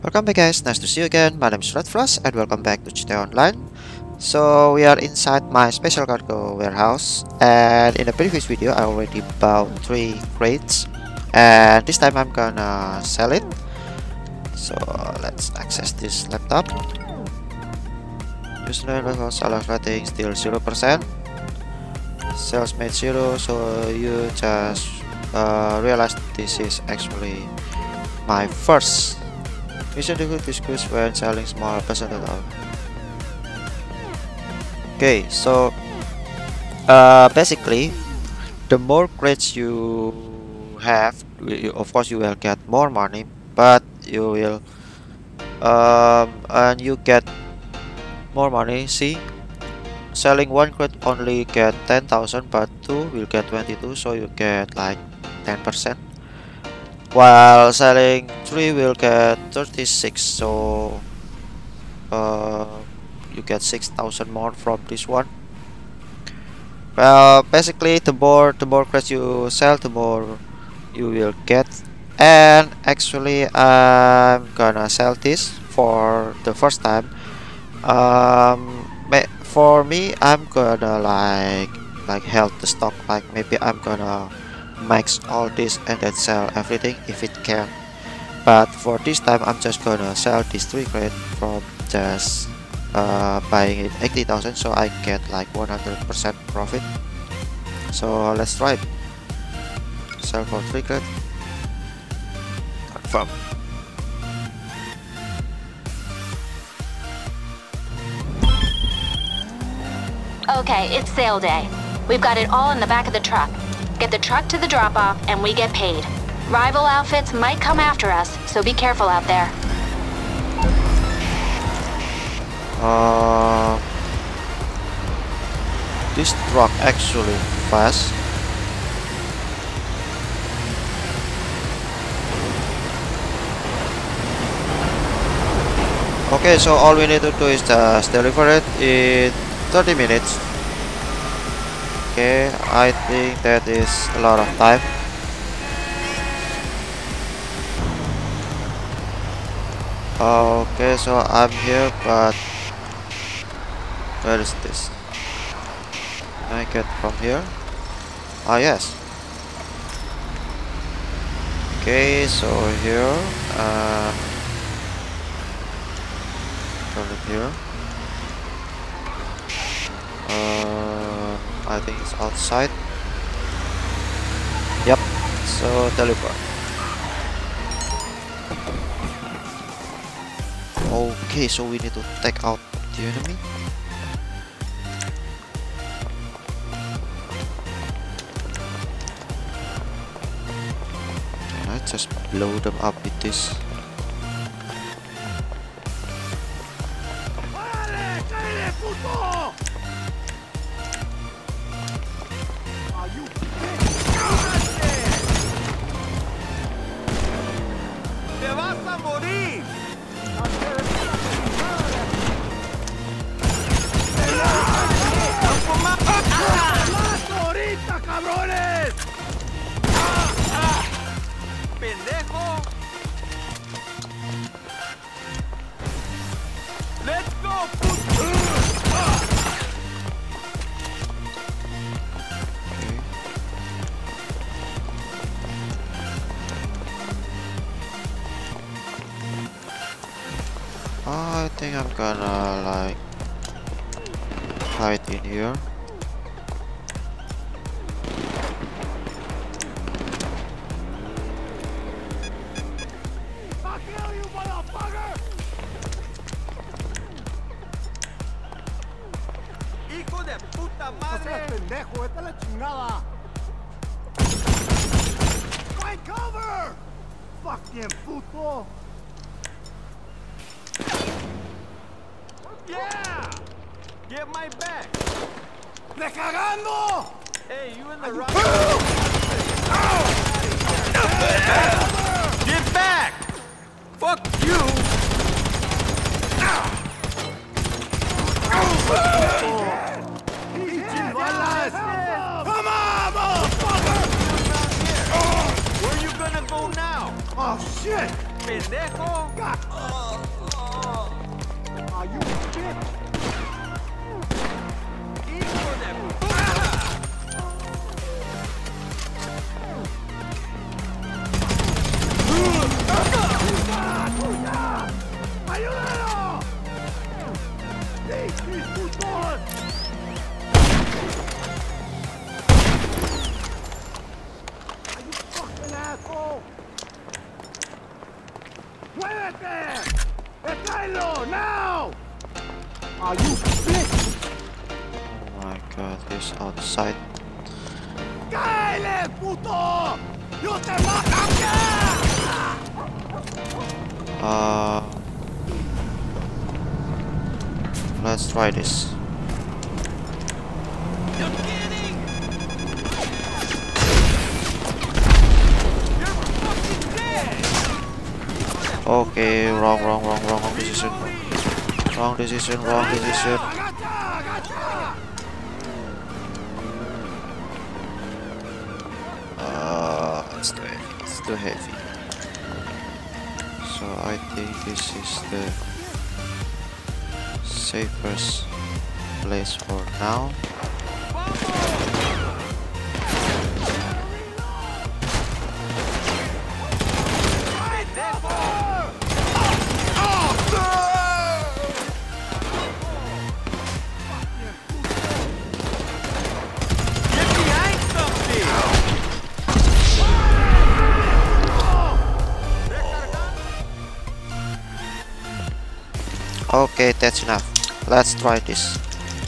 Welcome back guys, nice to see you again. My name is Redfrost and welcome back to GTA Online. So we are inside my special cargo warehouse, and in the previous video I already bought 3 crates, and this time I'm gonna sell it. So let's access this laptop. User warehouse alert rating still 0%. Sales made 0, so you just realize this is actually my first mission to discuss when selling small percentage of. Okay, so basically, the more crates you have, of course you will get more money, but you will and you get more money. See, selling 1 crate only get 10,000, but 2 will get 22, so you get like 10%. While selling 3 will get 36, so you get 6,000 more from this one. Well, basically the more crates you sell, the more you will get. And actually I'm gonna sell this for the first time. For me, I'm gonna like held the stock, like maybe I'm gonna max all this and then sell everything if it can. But for this time I'm just gonna sell these 3 crates from just buying it 80,000, so I get like 100% profit. So let's try it. Sell for 3 crates. Confirm. Okay, it's sale day. We've got it all in the back of the truck. Get the truck to the drop-off and we get paid. Rival outfits might come after us, so be careful out there. This truck actually fast. Okay, so all we need to do is just deliver it in 30 minutes. Okay, I think that is a lot of time. Okay, so I'm here, but where is this? Can I get from here? Ah, yes. Okay, so here, turn it here. I think it's outside. Yep, so deliver. Okay, so we need to take out the enemy. Can I just blow them up with this? I think I'm gonna like hide in here. I'll kill you, motherfucker! ¡Hijo de puta madre! ¡No seas pendejo! ¡Vete a la chingada! ¡Find cover! ¡Fucking puto! Yeah! Get my back! ¡Me cagando! Hey, you in the right? Get back! Fuck you! Come on, motherfucker! Where you gonna go now? Oh shit! Pendejo! God. Now! Are you sick? Oh my god, he's outside. ¡Cáele, puto! ¡Yo te voy a cambiar! Let's try this. You're kidding! You're fucking dead! Okay, wrong decision. Wrong decision. It's too heavy. So I think this is the safest place for now. Okay, that's enough. Let's try this.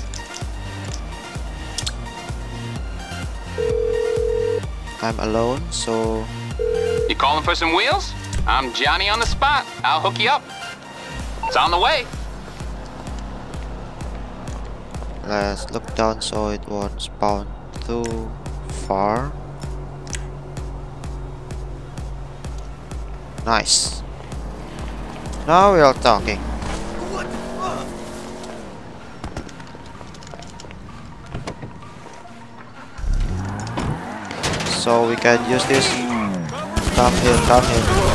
I'm alone, so... You calling for some wheels? I'm Johnny on the spot. I'll hook you up. It's on the way. Let's look down so it won't spawn too far. Nice. Now we are talking. So we can use this. Come here.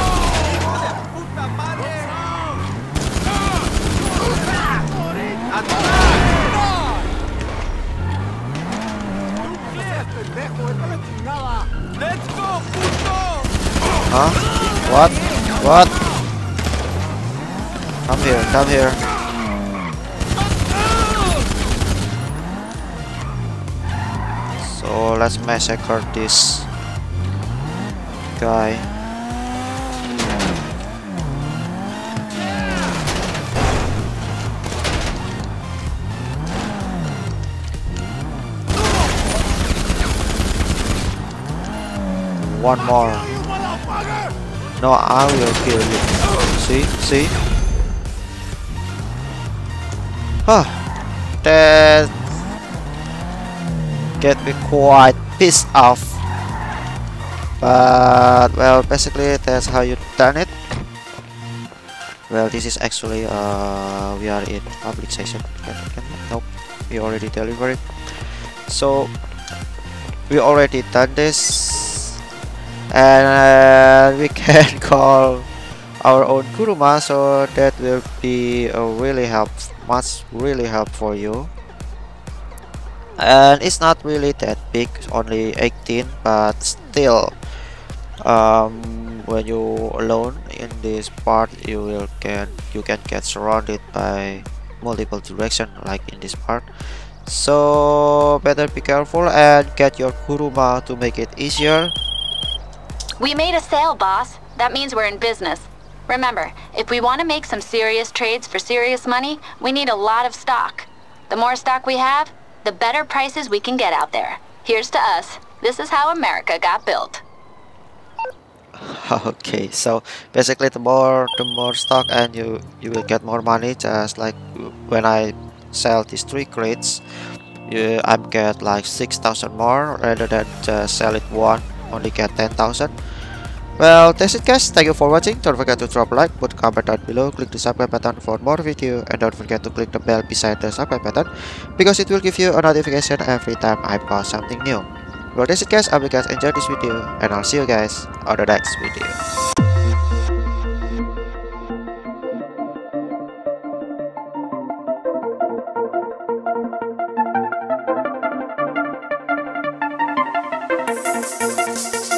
Let's go, puto! Huh? What? Come here. So let's massacre this guy. One more. No, I will kill you. See? That get me quite pissed off. But well, basically that's how you done it. Well, this is actually we are in public session. Nope, we already delivered. So we already done this, and we can call our own Kuruma, so that will be a really help for you. And it's not really that big, only 18, but still when you alone in this part, you can get surrounded by multiple direction like in this part. So better be careful and get your Kuruma to make it easier. We made a sale, boss. That means we're in business. Remember, if we want to make some serious trades for serious money, we need a lot of stock. The more stock we have, the better prices we can get out there. Here's to us. This is how America got built. Okay, so basically the more stock and you will get more money. Just like when I sell these 3 crates, I'm get like 6,000 more rather than just sell it one, only get 10,000. Well, that's it guys, thank you for watching. Don't forget to drop a like, put a comment down below, click the subscribe button for more video, and don't forget to click the bell beside the subscribe button because it will give you a notification every time I post something new. Well, that's it guys, I hope you guys enjoyed this video, and I'll see you guys on the next video. Hey!